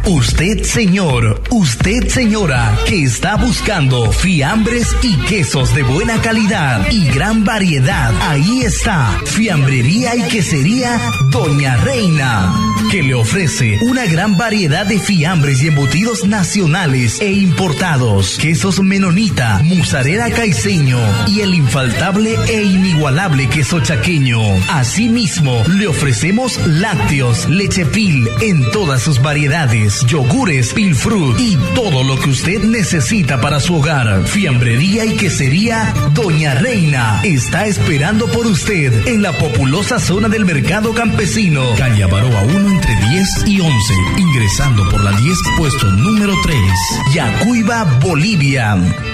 Usted, señor, usted, señora, que está buscando fiambres y quesos de buena calidad y gran variedad, ahí está, Fiambrería y Quesería Doña Reina, que le ofrece una gran variedad de fiambres y embutidos nacionales e importados, quesos menonita, mozzarella caiceño y el infaltable e inigualable queso chaqueño. Asimismo, le ofrecemos lácteos, leche pil en todas sus variedades, yogures, pilfrut y todo lo que usted necesita para su hogar. Fiambrería y Quesería Doña Reina está esperando por usted en la populosa zona del Mercado Campesino, calle Avaroa 1 entre 10 y 11, ingresando por la 10, puesto número 3, Yacuiba, Bolivia.